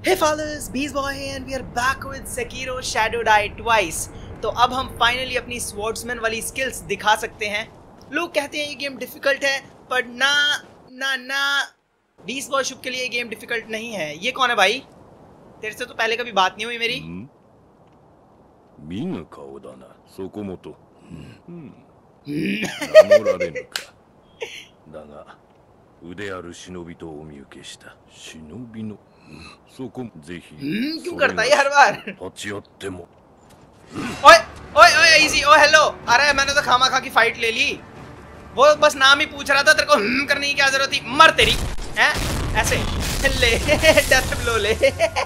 Hey fathers, Beast Boy here and we are back with Sekiro Shadow Die Twice। तो अब हम finally अपनी swordsman वाली skills दिखा सकते हैं। लोग कहते हैं ये गेम डिफिकल्ट है, पर ना बीस्ट बॉय शुभ के लिए ये गेम डिफिकल्ट नहीं है। ये कौन है भाई? तेरे से तो पहले कभी बात नहीं हुई मेरी। मीना काओ दा ना, सोकोमोतो। 名乗られぬか。だが、腕ある忍びとお見受けした。忍びの、そこぜひ。 क्यों करता है ये हर बार? 立ち寄っても。 ओए ओए ओए इजी। ओ हेलो। अरे मैंने तो खामा खा की फाइट ले ली। वो बस नाम ही पूछ रहा था, तेरे को करने की क्या जरूरत थी? मर तेरी हैं ऐसे ले डेथ ब्लो ले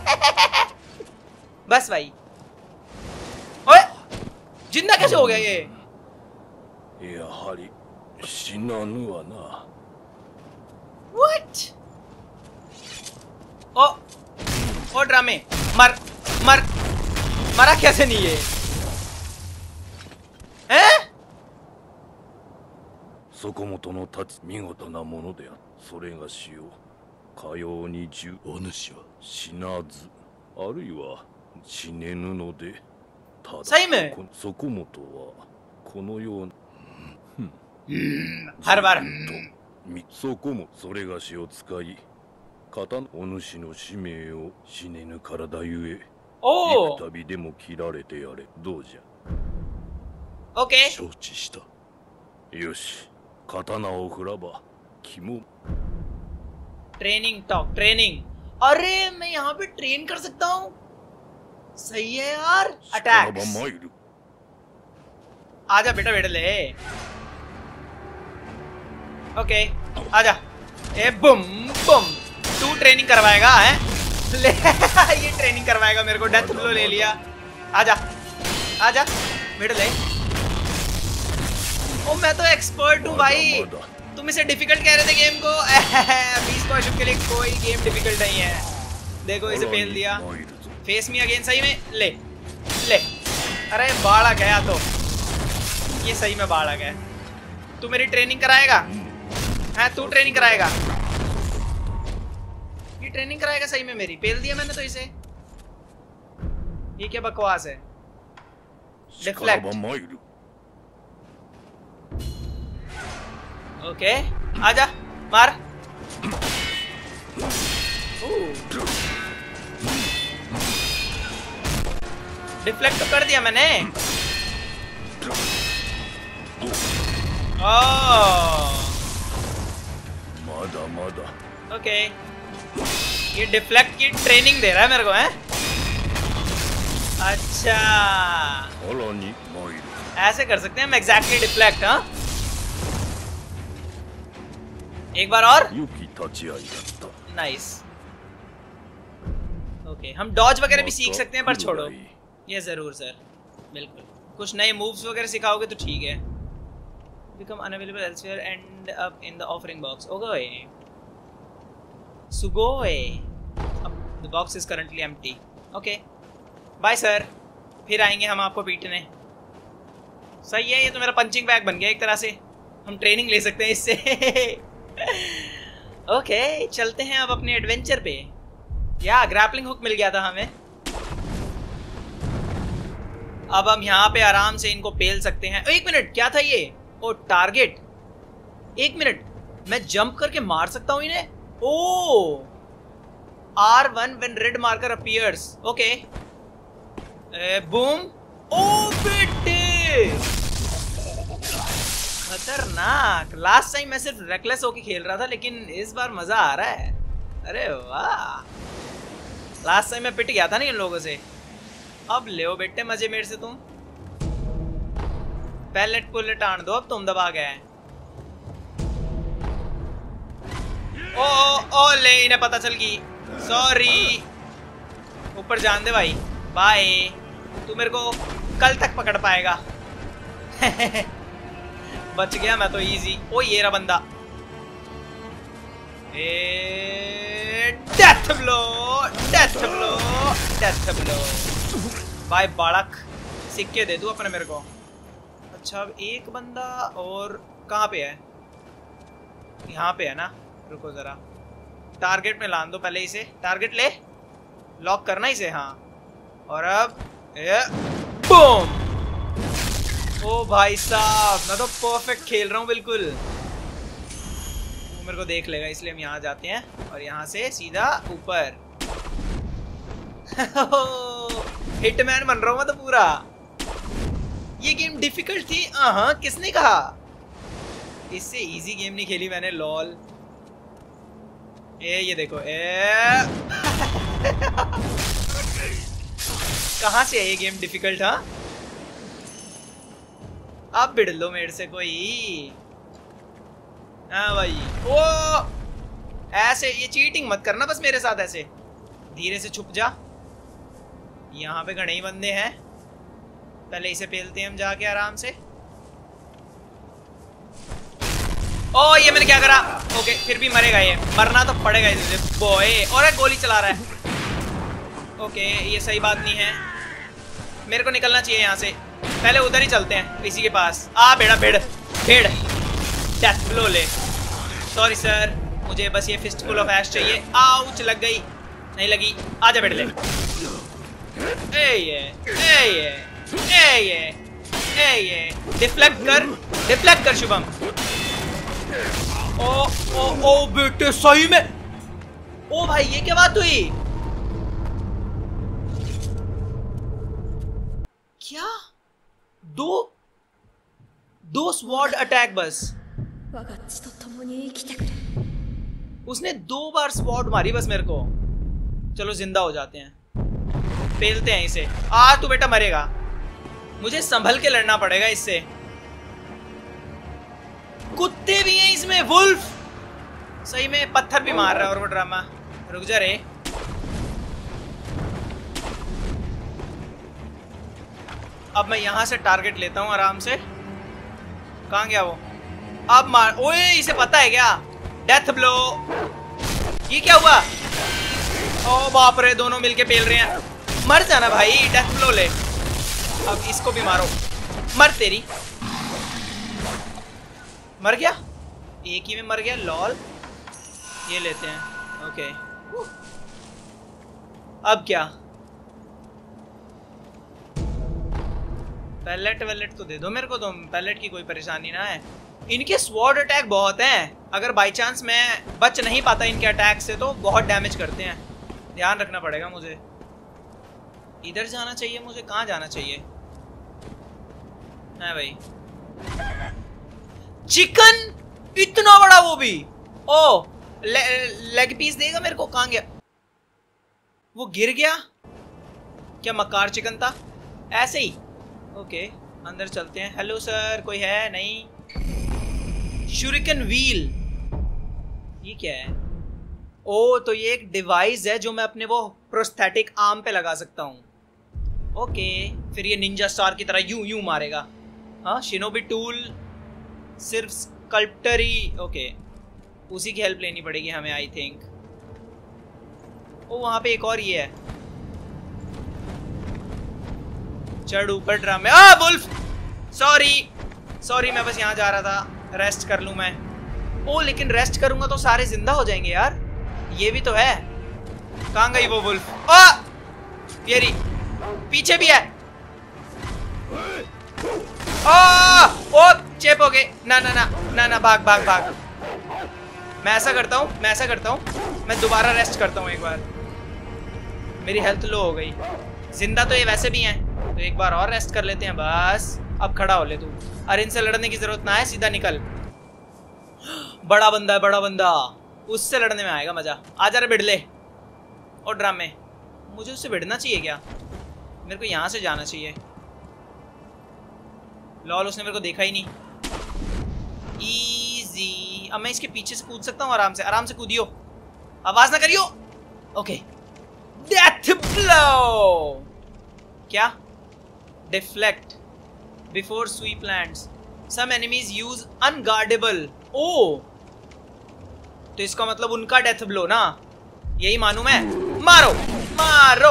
बस भाई। ओए जिंदा कैसे हो गया ये? やはり死なぬわな。 What? ओ ड्रामे मरा कैसे नहीं ये? हैं? そこもとの立ち見事なものである。それがしよう。かように十お主は死なず、あるいは死ねぬので。ただそこもとはこのような。 हर बार そこもそれがしを使い、刀お主の使命を死ねぬ体ゆえ、幾度でも切られてやれ。どうじゃ。 ओके 承知した。よし、刀を振らば肝。 ट्रेनिंग टॉक ट्रेनिंग। अरे मैं यहाँ पे ट्रेन कर सकता हूँ। सही है यार। अटैक आजा बेटा बेटा ले। ओके आजा। ए बुम बुम। तू ट्रेनिंग करवाएगा है? ले ये ट्रेनिंग करवाएगा मेरे को। डेथ ब्लो ले लिया। आजा आजा बेटा ले। ओ मैं तो एक्सपर्ट हूँ भाई। तुम इसे डिफिकल्ट कह रहे थे गेम को। बीस्ट बॉय शुभ के लिए कोई गेम डिफिकल्ट नहीं है। देखो इसे फेल दिया। Face me again. सही में ले ले। अरे बाड़ा गया तो ये सही में बाड़ा गया। तू मेरी ट्रेनिंग कराएगा? है तू ट्रेनिंग कराएगा? ये ट्रेनिंग कराएगा सही में मेरी? फेल दिया मैंने तो इसे। ये क्या बकवास है? डिफ्लेक्ट। ओके आजा मार। डिफ्लेक्ट तो कर दिया मैंने। ओके ये डिफ्लेक्ट की ट्रेनिंग दे रहा है मेरे को है? अच्छा ऐसे कर सकते हैं हम एग्जैक्टली डिफ्लेक्ट। हाँ एक बार और। नाइस। ओके हम डॉज वगैरह भी सीख सकते हैं, पर छोड़ो ये जरूर सर। बिल्कुल कुछ नए मूव्स वगैरह सिखाओगे तो ठीक है। Become unavailable elsewhere and up in the offering box. Okay. Sugoi. The box is currently empty. Okay. Bye sir. फिर आएंगे हम आपको पीटने। सही है, ये तो मेरा पंचिंग बैग बन गया एक तरह से। हम ट्रेनिंग ले सकते हैं इससे। ओके चलते हैं अब अपने एडवेंचर पे। या ग्रैपलिंग हुक मिल गया था हमें। अब हम यहाँ पे आराम से इनको पेल सकते हैं। एक मिनट क्या था ये? ओ टारगेट। एक मिनट मैं जंप करके मार सकता हूँ इन्हें? ओ R1 when red marker appears. Okay boom. ओ बेटे खतरनाक। लास्ट टाइम मैं सिर्फ रेकलेस होके खेल रहा था, लेकिन इस बार मजा आ रहा है। अरे वाह लास्ट टाइम मैं पिट गया था ना इन लोगों से। अब ले बेटे मजे मेरे से तुम। पैलेट पुलेट आन दो, अब तुम दबा गए। ओ ले इन्हें पता चल गई। सॉरी। ऊपर जान दे भाई। बाय। तू मेरे को कल तक पकड़ पाएगा। बच गया मैं तो इजी। ओ ये रहा बंदा। Death blow death blow death blow. बाय बाड़क। सिक्के दे दू अपने मेरे को। अच्छा अब एक बंदा और कहाँ पे है? यहाँ पे है ना। रुको जरा टारगेट में लान दो पहले इसे। टारगेट ले। लॉक करना इसे, हाँ। और अब बूम। ओ भाई साहब, मैं तो परफेक्ट खेल रहा हूँ बिल्कुल। वो मेरे को देख लेगा, इसलिए हम यहाँ जाते हैं और यहाँ से सीधा ऊपर। हिटमैन बन रहा हूँ मैं तो पूरा। ये गेम डिफिकल्ट थी? हाँ, किसने कहा? इससे इजी गेम नहीं खेली मैंने, लॉल। ये देखो, कहाँ से है ये गेम डिफिकल्ट? हाँ, आप भिड़ लो मेरे से कोई। हाँ भाई, ओ ऐसे ये चीटिंग मत करना बस मेरे साथ। ऐसे धीरे से छुप जा। यहाँ पे घने ही बंदे हैं, पहले इसे पेलते हैं हम जाके आराम से। ओ ये मैंने क्या करा? ओके, फिर भी मरेगा ये, मरना तो पड़ेगा इसे बॉय। और गोली चला रहा है। ओके, ये सही बात नहीं है, मेरे को निकलना चाहिए यहाँ से। पहले उधर ही चलते हैं इसी के पास। आ बेड़ा भेड़ भेड़, डेथ ब्लो ले। सॉरी सर, मुझे बस ये फिस्टफुल ऑफ ऐश चाहिए। आउच, लग गई। नहीं लगी, आजा बेड़ ले। डिफ्लेक्ट कर शुभम। ओ बेटे सही में। ओ भाई, ये क्या बात हुई? क्या दो स्वॉर्ड अटैक बस? उसने 2 बार स्वॉर्ड मारी बस मेरे को। चलो जिंदा हो जाते हैं, पेलते हैं इसे। तू बेटा मरेगा, मुझे संभल के लड़ना पड़ेगा इससे। कुत्ते भी हैं इसमें, वुल्फ। सही में पत्थर भी मार रहा है और वो ड्रामा। रुक जा रे। अब मैं यहां से टारगेट लेता हूं आराम से। कहां गया वो? अब मार। ओए, इसे पता है क्या? Death blow. ये क्या हुआ? ओ बाप रे, दोनों मिलके पेल रहे हैं। मर जाना भाई, डेथ ब्लो ले। अब इसको भी मारो। मर तेरी। मर गया, एक ही में मर गया। लॉल, ये लेते हैं। ओके, अब क्या? पैलेट वैलेट तो दे दो मेरे को तुम। पैलेट की कोई परेशानी ना है। इनके स्वॉर्ड अटैक बहुत हैं, अगर बाई चांस मैं बच नहीं पाता इनके अटैक से तो बहुत डैमेज करते हैं। ध्यान रखना पड़ेगा मुझे। इधर जाना चाहिए मुझे, कहाँ जाना चाहिए? नहीं भाई, चिकन इतना बड़ा, वो भी। ओ लेग पीस देगा मेरे को। कहाँ गया वो? गिर गया क्या? मकार चिकन था ऐसे ही। ओके, अंदर चलते हैं। हेलो सर, कोई है? नहीं। शूरिकन व्हील, ये क्या है? ओ, तो ये एक डिवाइस है जो मैं अपने वो प्रोस्थेटिक आर्म पे लगा सकता हूँ। ओके, फिर ये निंजा स्टार की तरह यूं मारेगा। हाँ, शिनोबी टूल सिर्फ स्कल्प्टर ही। ओके, उसी की हेल्प लेनी पड़ेगी हमें, आई थिंक। ओ, वहां पे एक और ये है। चढ़ ऊपर ड्रामे। वुल्फ, सॉरी, मैं बस यहाँ जा रहा था, रेस्ट कर लूं मैं। ओ, लेकिन रेस्ट करूंगा तो सारे जिंदा हो जाएंगे यार, ये भी तो है। कहाँ गई वो वुल्फ? ये रही, पीछे भी है। ओ चेप हो गए। ना, भाग। मैं ऐसा करता हूँ, मैं दोबारा रेस्ट करता हूँ एक बार। मेरी हेल्थ लो हो गई। जिंदा तो ये वैसे भी हैं, तो एक बार और रेस्ट कर लेते हैं बस। अब खड़ा हो ले तू। अरे इनसे लड़ने की जरूरत ना है, सीधा निकल। बड़ा बंदा है, बड़ा बंदा, उससे लड़ने में आएगा मजा। आजा रे भिड़ले। और ड्रामे, मुझे उससे भिड़ना चाहिए क्या? मेरे को यहाँ से जाना चाहिए। लॉल, उसने मेरे को देखा ही नहीं। इजी। अब मैं इसके पीछे से कूद सकता हूँ आराम से कूदियो, आवाज ना करियो। Okay, death blow. क्या? Deflect before sweep lands, some enemies use unguardable. ओ, तो इसका मतलब उनका डेथ ब्लो ना, यही मानू मैं। मारो।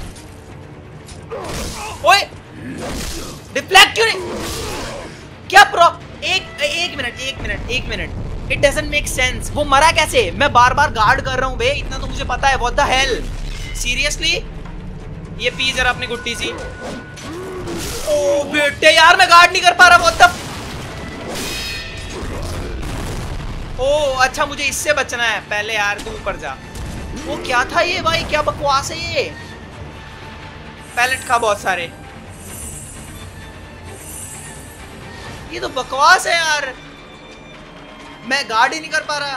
ओए, डिफ्लेक्ट क्यों नहीं? क्या प्रो? एक minute, it doesn't make sense. वो मरा कैसे? मैं बार गार्ड कर रहा हूं बे, इतना तो मुझे पता है। What the hell? सीरियसली? ये पी जरा अपनी गुट्टी सी। ओ बेटे यार मैं गार्ड नहीं कर पा रहा। बहुत ओ अच्छा मुझे इससे बचना है पहले यार। तू ऊपर जा। वो क्या था ये भाई? क्या बकवास है ये? पैलेट खा बहुत सारे। ये तो बकवास है यार। मैं गार्ड ही नहीं कर पा रहा।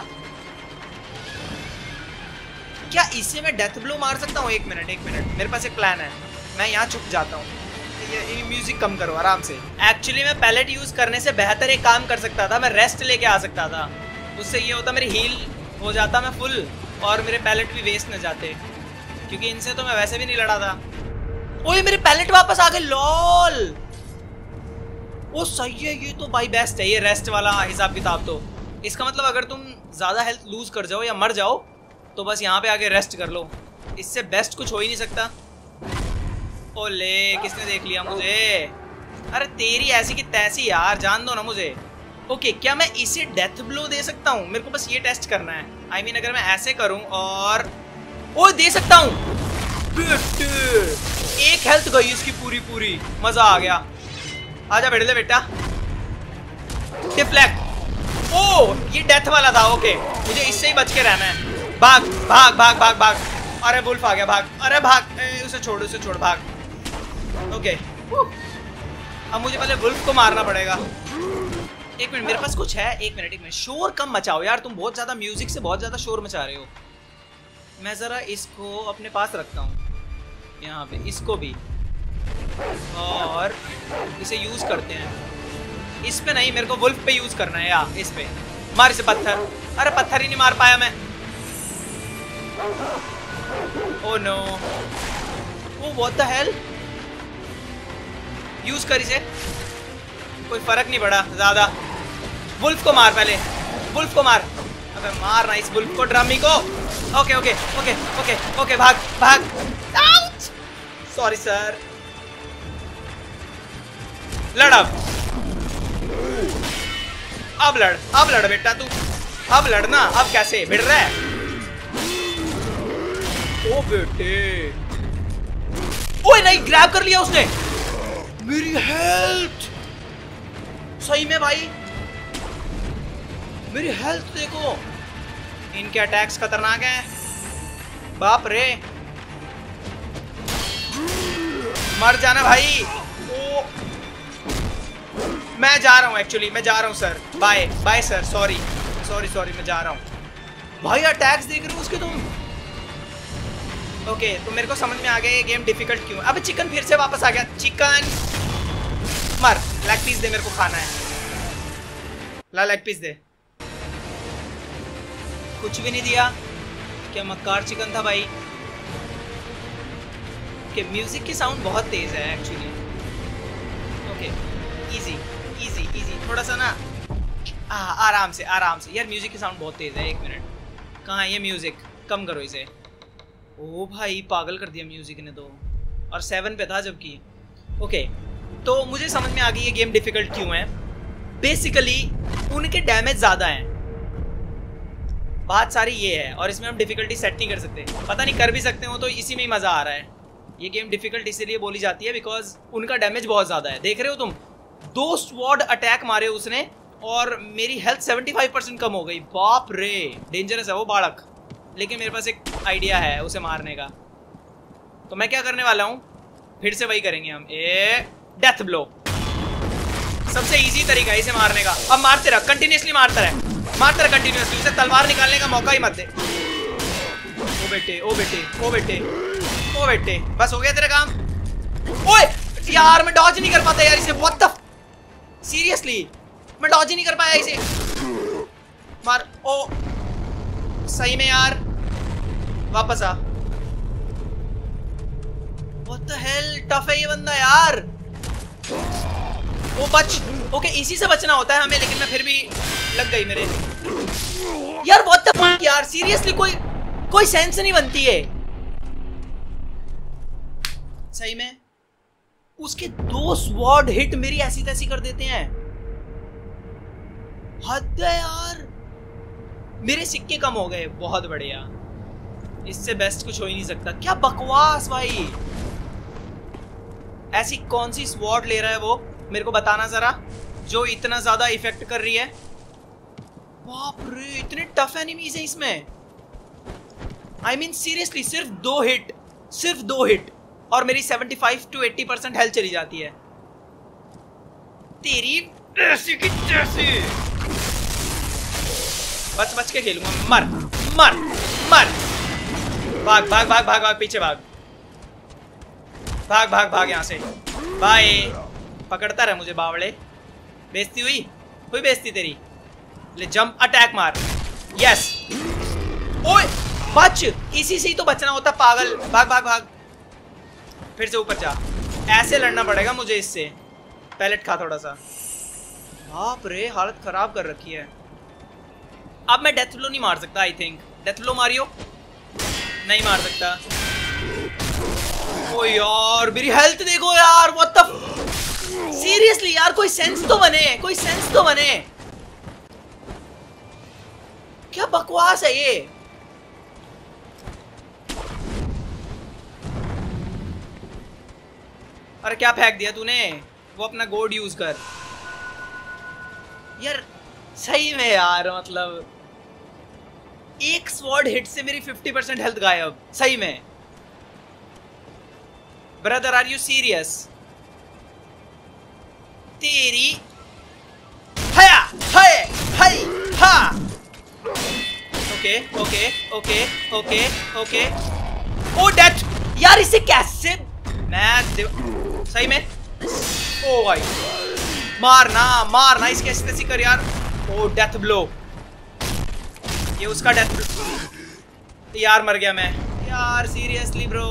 क्या इससे मैं डेथ ब्लो मार सकता हूँ? एक मिनट मेरे पास एक प्लान है। मैं यहाँ छुप जाता हूँ। ये म्यूजिक कम करो आराम से। एक्चुअली मैं पैलेट यूज करने से बेहतर एक काम कर सकता था। मैं रेस्ट लेके आ सकता था। उससे ये होता मेरी हील हो जाता मैं फुल और मेरे पैलेट भी वेस्ट न जाते, क्योंकि इनसे तो मैं वैसे भी नहीं लड़ा था। ओए मेरे पैलेट वापस आ गए। लॉल ओ सही है। ये तो भाई बेस्ट है ये रेस्ट वाला हिसाब किताब। तो इसका मतलब अगर तुम ज्यादा हेल्थ लूज कर जाओ या मर जाओ तो बस यहाँ पे आके रेस्ट कर लो। इससे बेस्ट कुछ हो ही नहीं सकता। ओले किसने देख लिया मुझे? अरे तेरी ऐसी की तैसी यार, जान दो ना मुझे। ओके क्या मैं इसे डेथ ब्लो दे सकता हूँ? मेरे को बस ये टेस्ट करना है। आई मीन अगर मैं ऐसे करूँ और ओ दे सकता हूँ। एक हेल्थ गई इसकी पूरी। मजा आ गया। आजा बैठ ले बेटा। डिफ्लेक्ट। ओ ये डेथ वाला था। ओके मुझे इससे ही बच के रहना है। भाग भाग भाग भाग भाग। अरे वुल्फ आ गया। भाग। अरे भाग। उसे छोड़ भाग। ओके अब मुझे पहले वुल्फ को मारना पड़ेगा। एक मिनट मेरे पास कुछ है। एक मिनट शोर कम मचाओ यार। तुम बहुत ज्यादा म्यूजिक से बहुत ज्यादा शोर मचा रहे हो। मैं जरा इसको अपने पास रखता हूँ यहाँ पे, इसको भी, और इसे यूज करते हैं। इस पे नहीं, मेरे को वुल्फ पे यूज करना है। या इस पे मार इसे पत्थर। अरे पत्थर ही नहीं मार पाया मैं। Oh no. Oh what the hell. Use कर इसे। कोई फर्क नहीं पड़ा ज्यादा। वुल्फ को मार पहले। वुल्फ को मार। अबे मार ना इस वुल्फ को, ड्रमी को। Okay okay okay okay okay भाग भाग। Sorry sir. लड़ अब लड़ बेटा तू। अब लड़ना। अब कैसे भिड़ रहा है? ओ बेटे। ओए नहीं ग्रैब कर लिया उसने मेरी हेल्थ। सही में भाई मेरी हेल्थ देखो। इनके अटैक्स खतरनाक हैं। बाप रे। मर जाना भाई। ओ मैं जा रहा हूँ। एक्चुअली मैं जा रहा हूँ sir. Bye bye sir. Sorry मैं जा रहा हूँ। भाई अटैक्स देख रहे हो उसके तुम? ओके तो मेरे को समझ में आ गया ये गेम डिफिकल्ट क्यों। अब चिकन फिर से वापस आ गया। चिकन मर। लेग पीस दे, मेरे को खाना है। ला लेग पीस दे। कुछ भी नहीं दिया। क्या मक्कार चिकन था भाई। ओके म्यूजिक की साउंड बहुत तेज है एक्चुअली। ओके इजी थोड़ा सा ना। आराम से यार। म्यूजिक की साउंड बहुत तेज है। एक मिनट कहाँ है ये म्यूजिक? कम करो इसे। ओ भाई पागल कर दिया म्यूजिक ने तो। और 7 पे था जबकि। ओके तो मुझे समझ में आ गई ये गेम डिफिकल्ट क्यों है। बेसिकली उनके डैमेज ज्यादा हैं। बात सारी ये है। और इसमें हम डिफिकल्टी सेट नहीं कर सकते। पता नहीं कर भी सकते हो तो इसी में ही मजा आ रहा है। ये गेम डिफिकल्ट इसीलिए बोली जाती है बिकॉज उनका डैमेज बहुत ज्यादा है। देख रहे हो तुम 2 स्वॉर्ड अटैक मारे उसने और मेरी हेल्थ 75% कम हो गई। बाप रे डेंजरस है वो बालक। लेकिन मेरे पास एक आइडिया है उसे मारने का। तो मैं क्या करने वाला हूँ, फिर से वही करेंगे हम। डेथ ब्लो सबसे इजी तरीका है इसे मारने का। अब मारते रह, कंटिन्यूसली मारता रह कंटिन्यूसली। उसे तलवार निकालने का मौका ही मत दे। ओ बेटे बस हो गया तेरा काम। ओए यार मैं डॉज नहीं कर पाता यार इसे। व्हाट द सीरियसली मैं डॉज ही नहीं कर पाया इसे। मार। ओ सही में यार वापस आ। What the hell टफ है ये बंदा यार। वो बच। ओके इसी से बचना होता है हमें। लेकिन मैं फिर भी लग गई मेरे यार। What the fuck यार सीरियसली कोई सेंस नहीं बनती है। सही में उसके 2 स्वॉर्ड हिट मेरी ऐसी तैसी कर देते हैं। हद है यार। मेरे सिक्के कम हो गए। बहुत बढ़िया। इससे बेस्ट कुछ हो ही नहीं सकता। क्या बकवास भाई, ऐसी कौन सी स्वॉर्ड ले रहा है वो, मेरे को बताना जरा, जो इतना ज्यादा इफेक्ट कर रही है। बाप रे, इतने टफ एनिमीज हैं इसमें। आई मीन सीरियसली, सिर्फ 2 हिट और मेरी 75 to 80% हेल्थ चली जाती है। तेरी ऐसी की तैसी। बच बच के खेलूंगा। मर मर मर। भाग भाग भाग भाग भाग, पीछे भाग भाग भाग भाग यहाँ से। बाय। पकड़ता रहा मुझे बावड़े। बेइज्जती हुई बेइज्जती तेरी। ले जंप अटैक मार। यस। ओए बच, इसी से ही तो बचना होता पागल। भाग भाग भाग, फिर से ऊपर जा। ऐसे लड़ना पड़ेगा मुझे इससे। पैलेट खा थोड़ा सा। बाप रे, हालत खराब कर रखी है। अब मैं डेथ ब्लो नहीं मार सकता। आई थिंक डेथ ब्लो मारियो नहीं मार सकता। ओ यार, मेरी हेल्थ देखो यार। व्हाट द सीरियसली यार, कोई सेंस तो बने, कोई सेंस तो बने। क्या बकवास है ये। अरे क्या फेंक दिया तूने, वो अपना गोड यूज कर यार। सही में यार, मतलब एक स्वॉर्ड हिट से मेरी 50% हेल्थ गायब। सही में ब्रदर, आर यू सीरियस? तेरी हया हय हय हा। Okay okay okay okay okay. ओ डेथ यार, इसे कैसे मैं सही में। ओ भाई, मारना मारना, इसके ऐसी तैसी कर यार। ओ डेथ ब्लो, ये उसका डेथ ब्लो। यार मर गया मैं यार, सीरियसली ब्रो।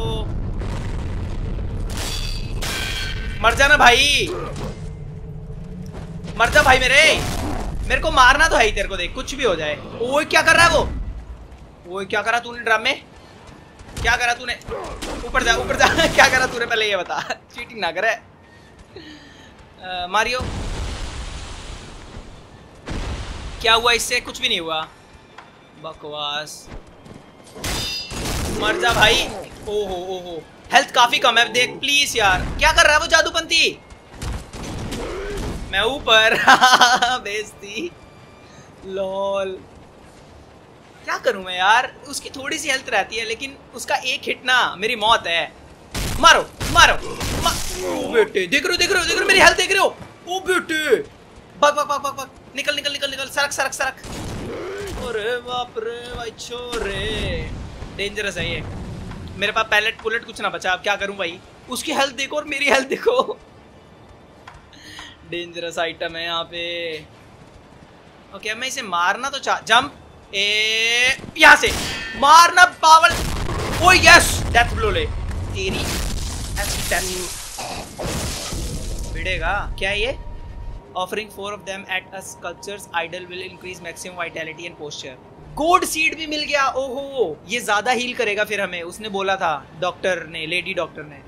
मर जाना भाई, मर जा भाई मेरे को मारना तो है ही तेरे को। देख कुछ भी हो जाए। ओए क्या कर रहा है वो। ओए क्या करा तूने ड्रम में, क्या करा तूने। ऊपर जा ऊपर जा। क्या करा तूने पहले ये बता। चीटिंग ना करे। मारियो, क्या हुआ इससे? कुछ भी नहीं हुआ। बकवास। मर जा भाई। ओहो ओहो, हेल्थ काफी कम है। देख प्लीज यार, क्या कर रहा है वो जादूपंती। मैं ऊपर। बेइज्जती। लॉल, क्या करूं मैं यार। उसकी थोड़ी सी हेल्थ रहती है, लेकिन उसका एक हिट ना मेरी मौत है। मारो मारो ओ बेटे, देख रहे हो मेरी हेल्थ देख रहे हो। ओ बेटे, भाग भाग भाग भाग भाग, निकल निकल निकल निकल, सरक सरक सरक। अरे बाप रे भाई, छोरे डेंजरस है ये। मेरे पास पैलेट पुलेट कुछ ना बचा। अब क्या करूं भाई। उसकी हेल्थ देखो और मेरी हेल्थ देखो। डेंजरस आइटम है यहाँ पे। ओके, अब मैं इसे मारना तो जंप यहाँ से मारना पावल। ओ यस, डेथ ब्लो ले तेरी। भिड़ेगा क्या ये। Offering 4 of them at a sculpture's idol will increase maximum vitality and posture. Gourd seed भी मिल गया। ओहो, ये ज्यादा हील करेगा फिर हमें, उसने बोला था डॉक्टर ने, लेडी डॉक्टर ने।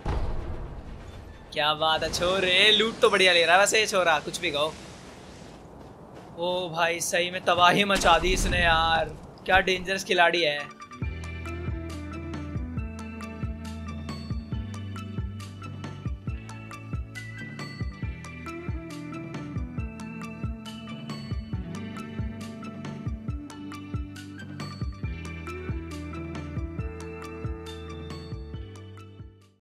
क्या बात है छोरे, लूट तो बढ़िया ले रहा है वैसे ये छोरा, कुछ भी कहो। ओ भाई, सही में तबाही मचा दी इसने यार। क्या डेंजरस खिलाड़ी है।